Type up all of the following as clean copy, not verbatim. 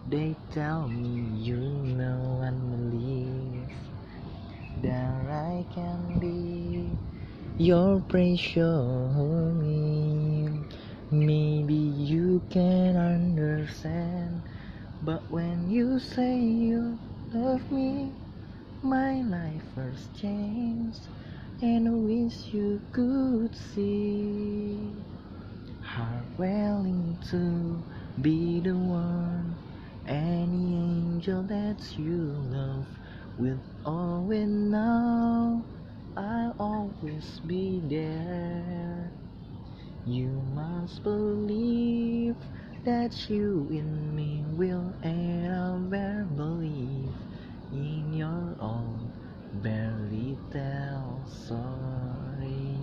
They tell me you know and believe that I can be your precious. Maybe you can understand, but when you say you love me, my life first changed, and I wish you could see. Heart willing to be the one, any angel that you love will always know I'll always be there. You must believe that you in me will ever believe in your own fairy tale story.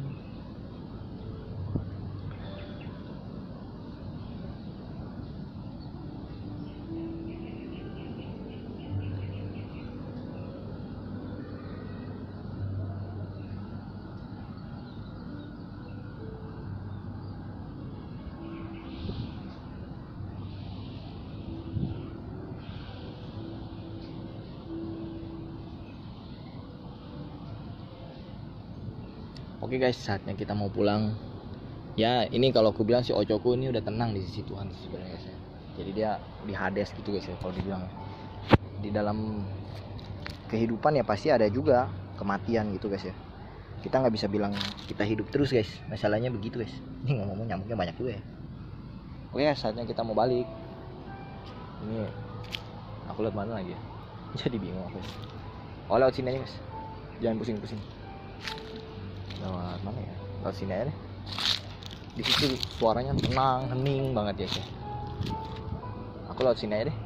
Oke guys, saatnya kita mau pulang. Ya ini kalau aku bilang si Ocoku ini udah tenang di sisi Tuhan sebenarnya guys ya. Jadi dia di Hades gitu guys ya kalau dibilang. Di dalam kehidupan ya pasti ada juga kematian gitu guys ya. Kita nggak bisa bilang kita hidup terus guys. Masalahnya begitu guys. Ini ngomong nyamuknya banyak juga ya. Oke guys, saatnya kita mau balik. Ini aku lihat mana lagi ya. Jadi bingung aku guys. Oh lewat sini aja guys. Jangan pusing-pusing. Lewat mana ya? Lewat sini aja deh. Di situ suaranya tenang, hening banget ya. Aku lewat sini aja deh.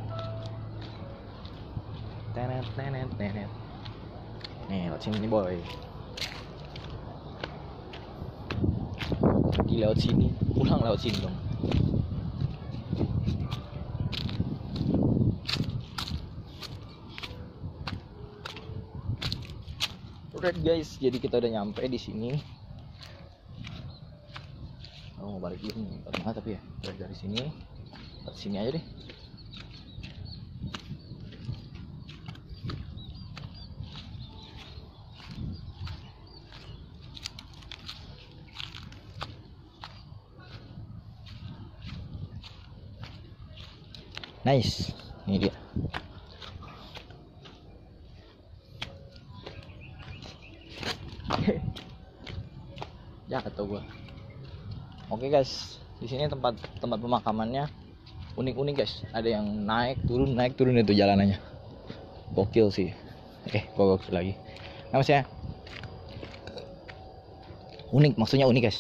Tenet. Nih lewat sini nih boy. Pergi lewat sini, pulang lewat sini dong. Alright guys, jadi kita udah nyampe di sini. Oh, mau balik dulu nih, banget tapi ya. Dari sini, ke sini aja deh. Nice, ini dia. Jatuh gua. Oke guys, di sini tempat pemakamannya unik-unik guys. Ada yang naik turun itu jalanannya. Gokil sih. Gokil lagi. Nah maksudnya unik, maksudnya unik guys.